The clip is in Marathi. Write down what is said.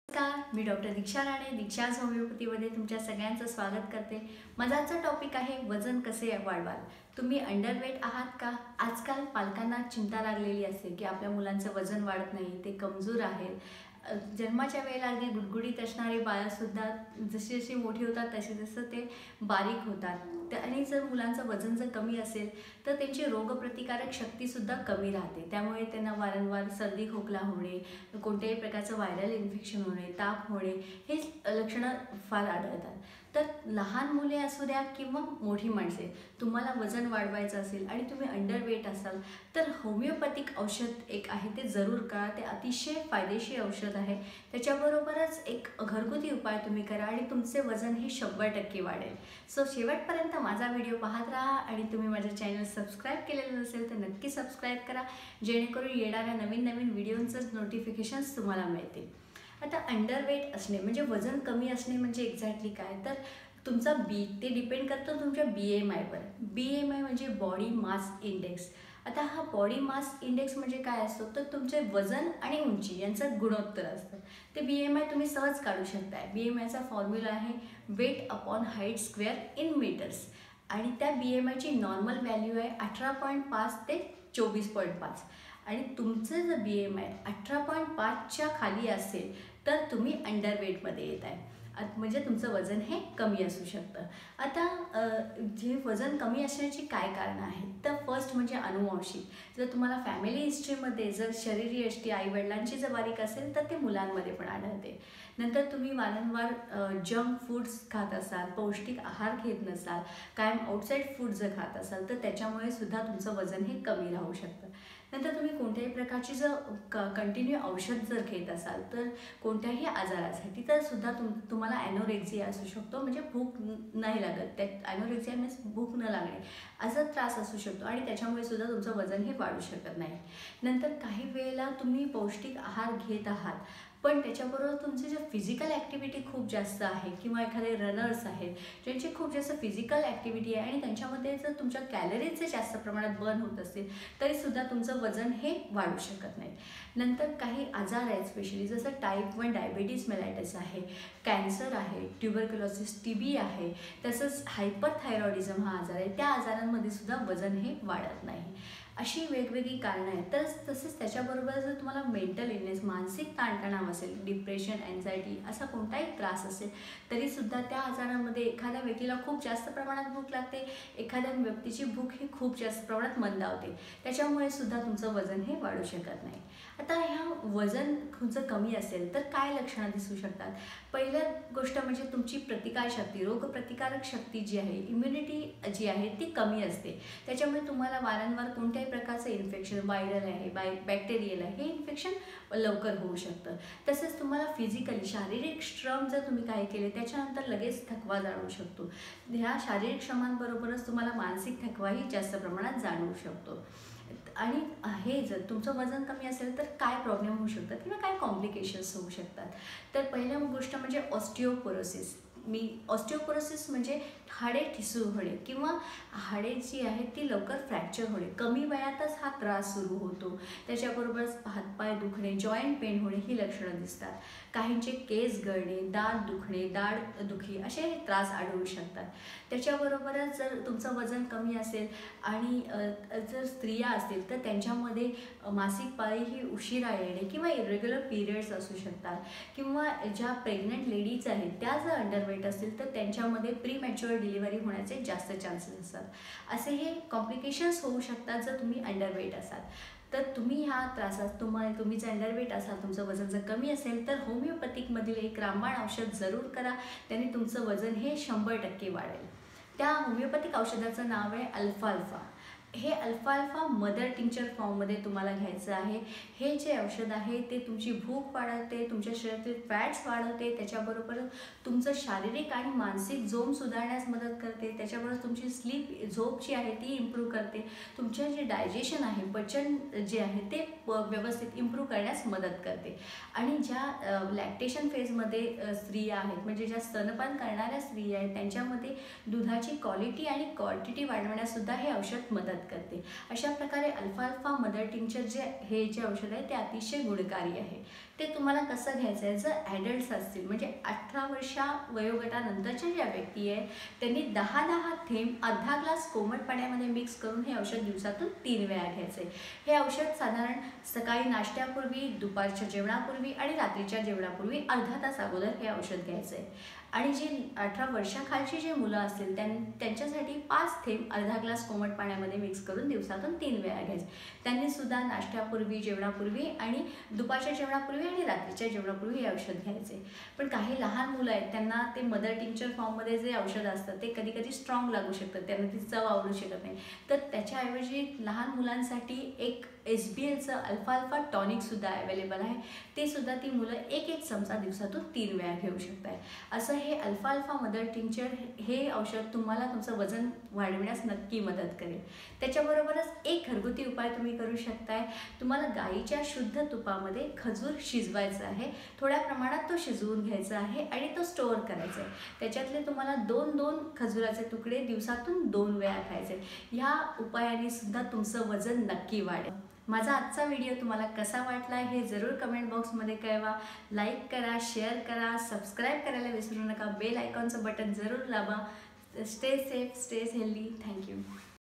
नमस्कार, मी डॉक्टर दीक्षा राणे दीक्षाज होमिओपॅथीमध्ये तुमच्या सगळ्यांचं स्वागत करते. माझा आजचा टॉपिक आहे वजन कसे वाढवाल. तुम्ही अंडरवेट आहात का? आजकाल पालकांना चिंता लागलेली असते की आपल्या मुलांचं वजन वाढत नाही, ते कमजोर आहेत. जन्माच्या वेळेला अगदी गुडगुडीत असणारे बाळंसुद्धा जशी जशी मोठी होतात तसे ते बारीक होतात. आणि जर मुलांचं वजन जर कमी असेल तर त्यांची रोगप्रतिकारक शक्तीसुद्धा कमी राहते. त्यामुळे त्यांना वारंवार सर्दी खोकला होणे, कोणत्याही प्रकारचं व्हायरल इन्फेक्शन होणे, ताप होणे हे लक्षणं फार आढळतात. तर लहान मुले असू द्या किंवा मोठी माणसे, तुम्हाला वजन वाढवायचं असेल आणि तुम्ही अंडरवेट असाल तर होमिओपॅथिक औषध एक आहे ते जरूर करा. ते अतिशय फायदेशीर औषध आहे. त्याच्याबरोबरच एक घरगुती उपाय तुम्ही करा आणि तुमचे वजन हे 100% वाढेल. सो शेवटपर्यंत माझा व्हिडिओ पाहत राहा आणि तुम्ही माझं चॅनल सबस्क्राईब केलेलं नसेल तर नक्की सबस्क्राईब करा, जेणेकरून येणाऱ्या नवीन नवीन व्हिडिओंचं नोटिफिकेशन्स तुम्हाला मिळतील. आता अंडरवेट असणे म्हणजे वजन कमी असणे म्हणजे एक्झॅक्टली काय, तर तुमचा ते डिपेंड करतो तुमच्या BMI वर. BMI म्हणजे बॉडी मास इंडेक्स. आता हा बॉडी मास इंडेक्स म्हणजे काय असतो, तर तुमचे वजन आणि उंची यांचं गुणोत्तर असतं. ते BMI तुम्ही सहज काढू शकताय. BMIचा फॉर्म्युला आहे weight upon height square in metres आणि त्या BMIची नॉर्मल व्हॅल्यू आहे 18.5 ते 24.5 आणि तुमचं जर BMI 18.5च्या खाली असेल तर तुम्ही अंडरवेटमध्ये येत आहे. म्हणजे तुमचं वजन हे कमी असू शकतं. आता जे वजन कमी असण्याची काय कारणं आहेत, तर फर्स्ट म्हणजे अनुवंशिक. जर तुम्हाला फॅमिली हिस्ट्रीमध्ये जर शरीरयष्टी आईवडिलांची जर बारीक असेल तर ते मुलांमध्ये पण आढळते. नंतर तुम्ही वारंवार जंक फूड्स खात असाल, पौष्टिक आहार घेत नसाल, कायम आउटसाईड फूड जर खात असाल तर त्याच्यामुळे सुद्धा तुमचं वजन हे कमी राहू शकतं. नंतर तुम्ही कोणत्याही प्रकारची जर कंटिन्यू औषध जर घेत असाल तर कोणत्याही आजारासाठी तर सुद्धा तुम्हाला ॲनोरेक्झिया असू शकतो, म्हणजे भूक नाही लागत. त्या ॲनोरेक्झिया मीन्स भूक न लागणे असा त्रास असू शकतो आणि त्याच्यामुळे सुद्धा तुमचं वजन हे वाढू शकत नाही. नंतर काही वेळेला तुम्ही पौष्टिक आहार घेत आहात पण त्याच्याबरोबर तुमची जे फिजिकल ॲक्टिव्हिटी खूप जास्त आहे किंवा एखादे रनर्स आहेत ज्यांची खूप जास्त फिजिकल ॲक्टिव्हिटी आहे आणि त्यांच्यामध्ये जर तुमच्या कॅलरीजचे जास्त प्रमाणात बर्न होत असतील तरीसुद्धा तुमचं वजन हे वाढू शकत नाही. नंतर काही आजार आहेत स्पेशली, जसं टाईप 1 डायबिटीज मेलायटिस आहे, कॅन्सर आहे, ट्युबरक्युलोसिस TB आहे, तसंच हायपरथायरॉइडिझम हा आजार आहे. त्या आजारांमध्ये सुद्धा वजन हे वाढत नाही. अशी वेगवेगळी कारणं आहेत. तर तसेच त्याच्याबरोबर जर तुम्हाला मेंटल इलनेस मानसिक ताणतणाव असेल, डिप्रेशन एन्झायटी असा कोणताही त्रास असेल तरीसुद्धा त्या आजारामध्ये एखाद्या व्यक्तीला खूप जास्त प्रमाणात भूक लागते, एखाद्या व्यक्तीची भूक ही खूप जास्त प्रमाणात मंदावते. त्याच्यामुळे सुद्धा तुमचं वजन हे वाढू शकत नाही. आता ह्या वजन तुमचं कमी असेल तर काय लक्षणं दिसू शकतात. पहिली गोष्ट म्हणजे तुमची प्रतिकारशक्ती, रोगप्रतिकारक शक्ती जी आहे, इम्युनिटी जी आहे ती कमी असते. त्याच्यामुळे तुम्हाला वारंवार कोणत्याही प्रकारचं इन्फेक्शन, व्हायरल आहे, बॅक्टेरियल आहे, हे इन्फेक्शन लवकर होऊ शकतं. तसंच तुम्हाला फिजिकली शारीरिक श्रम जर तुम्ही काय केले त्याच्यानंतर लगेच थकवा जाणवू शकतो. ह्या शारीरिक श्रमांबरोबरच तुम्हाला मानसिक थकवाही जास्त प्रमाणात जाणवू शकतो. आणि हे जर तुमचं वजन कमी असेल तर काय प्रॉब्लेम होऊ शकतात किंवा काय कॉम्प्लिकेशन्स होऊ शकतात. तर पहिली गोष्ट म्हणजे ऑस्टिओपोरोसिस. ऑस्टिओपोरोसिस म्हणजे हाडे ठिसूळ होणे किंवा हाडे जी आहेत ती लवकर फ्रॅक्चर होणे. कमी वयातच हा त्रास सुरू होतो. त्याच्याबरोबरच हातपाय दुखणे, जॉईंट पेन होणे ही लक्षणं दिसतात. काहींचे केस गळणे, दात दुखणे, दाढ दुखी असे त्रास आढळू शकतात. त्याच्याबरोबरच जर तुमचं वजन कमी असेल आणि जर स्त्रिया असतील तर त्यांच्यामध्ये मासिक पाळी ही उशिरा येणे किंवा इरेग्युलर पिरियड्स असू शकतात किंवा ज्या प्रेग्नंट लेडीज आहेत त्या जर अंडरवेट असतील तर त्यांच्यामध्ये प्रीमॅच्युअर डिलिव्हरी होण्याचे जास्त चान्सेस असतात. असे हे कॉम्प्लिकेशन्स होऊ शकतात जर तुम्ही अंडरवेट असाल. तर तुम्ही ह्या त्रासात तुम्ही जर अंडरवेट असाल, तुमचं वजन जर कमी असेल तर होमिओपॅथिकमधील एक रामबाण औषध जरूर करा. त्याने तुमचं वजन हे 100% वाढेल. त्या होमिओपॅथिक औषधाचं नाव आहे अल्फाल्फा. हे अल्फाल्फा मदर टिंक्चर फॉर्ममध्ये तुम्हाला घ्यायचं आहे. हे जे औषध आहे ते तुमची भूक वाढवते, तुमच्या शरीरातील फॅट्स वाढवते, त्याच्याबरोबर तुमचं शारीरिक आणि मानसिक झोप सुधारण्यास मदत करते. त्याच्याबरोबर तुमची झोप जी आहे ती इम्प्रूव्ह करते. तुमचं जे डायजेशन आहे, पचन जे आहे ते व्यवस्थित इम्प्रूव्ह करण्यास मदत करते. आणि ज्या लॅक्टेशन फेजमध्ये स्त्रिया आहेत, म्हणजे ज्या स्तनपान करणाऱ्या स्त्रिया आहेत, त्यांच्यामध्ये दुधाची क्वालिटी आणि क्वांटिटी वाढवण्यासुद्धा हे औषध मदत करते. अशा प्रकारे अल्फाल्फा मदर टिंक्चर जे औषध आहे ते अतिशय गुणकारी आहे. ते तुम्हाला कसं घ्यायचं आहे. जर ॲडल्ट्स असतील म्हणजे 18 वर्षा वयोगटानंतरच्या ज्या व्यक्ती आहे त्यांनी 10-10 थेंब अर्धा ग्लास कोमट पाण्यामध्ये मिक्स करून हे औषध दिवसातून 3 वेळा घ्यायचे. हे औषध साधारण सकाळी नाश्त्यापूर्वी, दुपारच्या जेवणापूर्वी आणि रात्रीच्या जेवणापूर्वी अर्धा तास अगोदर हे औषध घ्यायचं आहे. आणि जी 18 वर्षाखालची जी मुलं असतील त्यांच्यासाठी 5 थेंब अर्धा ग्लास कोमट पाण्यामध्ये मिक्स करून दिवसातून 3 वेळा घ्यायचे. त्यांनी सुद्धा नाश्त्यापूर्वी, जेवणापूर्वी आणि दुपारच्या जेवणापूर्वी आणि रात्रीच्या जेवणापूर्वी हे औषध घ्यायचे. पण काही लहान मुलं आहेत त्यांना ते मदर टिंक्चर फॉर्ममध्ये जे औषध असतं ते कधी कधी स्ट्रॉंग लागू शकतं, त्यांना ती चव आवडू शकत नाही. तर त्याच्याऐवजी लहान मुलांसाठी एक SBLचं अल्फा अल्फा टॉनिकसुद्धा अवेलेबल आहे. ते सुद्धा ती मुलं एक चमचा दिवसातून 3 वेळा घेऊ शकतात. असं हे अल्फा अल्फा मदर टिंक्चर हे औषध तुम्हाला तुमचं वजन वाढविण्यास नक्की मदत करेल. त्याच्याबरोबरच एक घरगुती उपाय तुम्ही करू शकताय. तुम्हाला गाईच्या शुद्ध तुपामध्ये खजूर शिजवायचं आहे. थोड्या प्रमाणात तो शिजवून घ्यायचा आहे आणि तो स्टोअर करायचा आहे. त्याच्यातले तुम्हाला 2-2 खजुराचे तुकडे दिवसातून 2 वेळा खायचे. ह्या उपायाने सुद्धा तुमचं वजन नक्की वाढेल. माझा आजचा व्हिडिओ तुम्हाला कसा वाटला हे जरूर कमेंट बॉक्समध्ये कळवा. लाईक करा, शेअर करा, सबस्क्राईब करायला विसरू नका. बेल आयकॉनचं बटन जरूर दाबा. Stay safe, stay healthy. Thank you.